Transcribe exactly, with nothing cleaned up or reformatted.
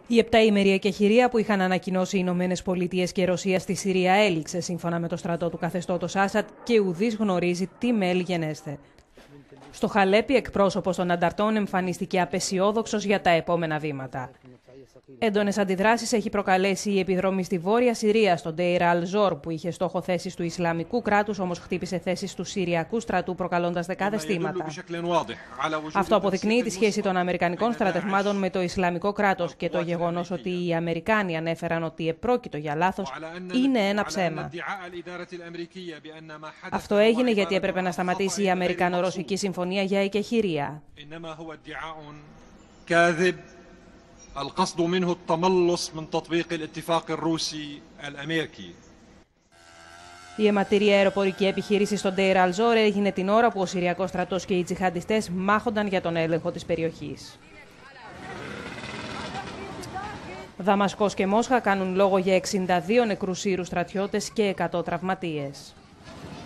Η επτάήμερη εκεχηρία που είχαν ανακοινώσει οι Ηνωμένες Πολιτείες και η Ρωσία στη Συρία έληξε σύμφωνα με το στρατό του καθεστώτος Άσαντ και ουδής γνωρίζει τι μέλη γενέστε. Στο Χαλέπι, εκπρόσωπος των ανταρτών εμφανίστηκε απεσιόδοξος για τα επόμενα βήματα. Έντονες αντιδράσεις έχει προκαλέσει η επιδρομή στη Βόρεια Συρία, στον Ντέιρ Αλ-Ζόρ, που είχε στόχο θέσεις του Ισλαμικού κράτους, όμως χτύπησε θέσεις του Συριακού στρατού, προκαλώντας δεκάδες θύματα. Αυτό αποδεικνύει τη σχέση των Αμερικανικών στρατευμάτων με το Ισλαμικό κράτος και το γεγονός ότι οι Αμερικάνοι ανέφεραν ότι επρόκειτο για λάθος είναι ένα ψέμα. Αυτό έγινε γιατί έπρεπε να σταματήσει η Αμερικανο-Ρωσική συμφωνία για εκεχηρία. القصد منه التملص من تطبيق الاتفاق الروسي الأمريكي. Η αιματηρή αεροπορική επιχείρηση στον Ντέιρ Αλ-Ζόρ έγινε την ώρα που ο Συριακός στρατός και οι τζιχαντιστές μάχονταν για τον έλεγχο της περιοχής. Δαμασκός και Μόσχα κάνουν λόγο για εξήντα δύο νεκρούς Σύρους στρατιώτες και εκατό τραυματίες.